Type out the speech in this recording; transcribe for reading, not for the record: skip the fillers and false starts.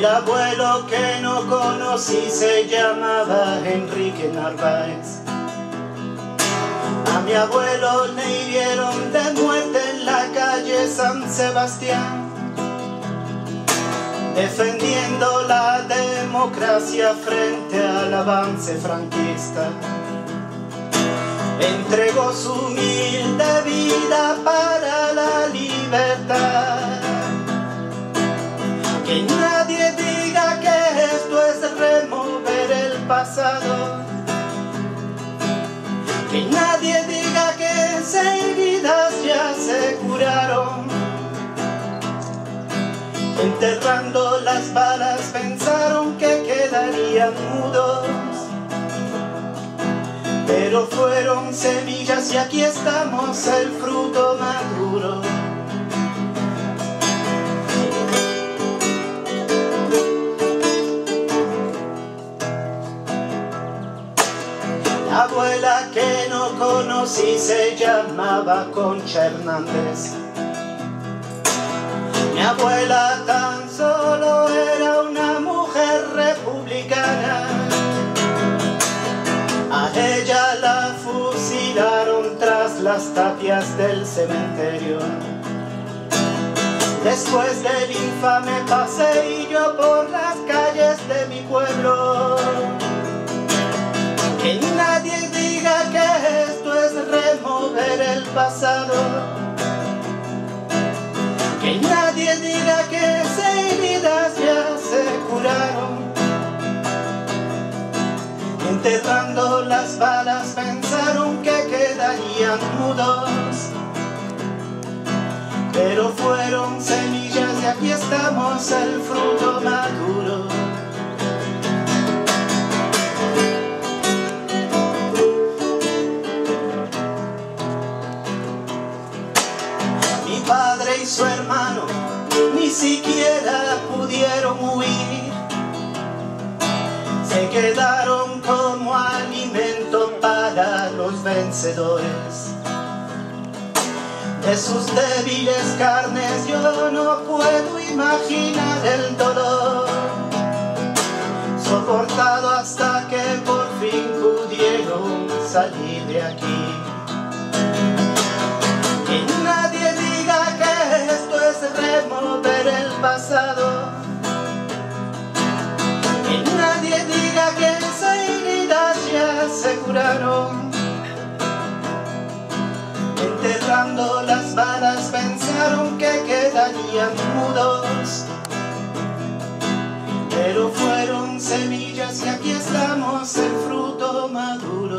abuelo que no conocí se llamaba Enrique Narváez. A mi abuelo le hirieron de muerte en la calle San Sebastián, defendiendo la democracia frente al avance franquista. Entregó su humilde vida para la libertad. Que nadie diga que esto es remover el pasado. Que nadie diga que heridas ya se curaron. Enterrando las balas pensaron que quedarían mudos, pero fueron semillas y aquí estamos, el fruto maduro. La abuela que no conocí se llamaba Concha Hernández. Mi abuela tan solo era una mujer republicana. A ella la fusilaron tras las tapias del cementerio. Después del infame paseillo por las calles de mi pueblo. Que nadie diga que esto es remover el pasado. Que nadie diga que heridas ya se curaron. Enterrando las balas pensaron que quedarían mudos, pero fueron semillas y aquí estamos, el fruto maduro. Mi padre y su hermano ni siquiera pudieron huir. Se quedaron como alimento para los vencedores. De sus débiles carnes yo no puedo imaginar el dolor soportado hasta que por fin pudieron salir de aquí. Que nadie diga que esto es remover el pasado. Que nadie diga que heridas ya se curaron. Enterrando las balas pensaron que quedarían mudos, pero fueron semillas y aquí estamos, el fruto maduro.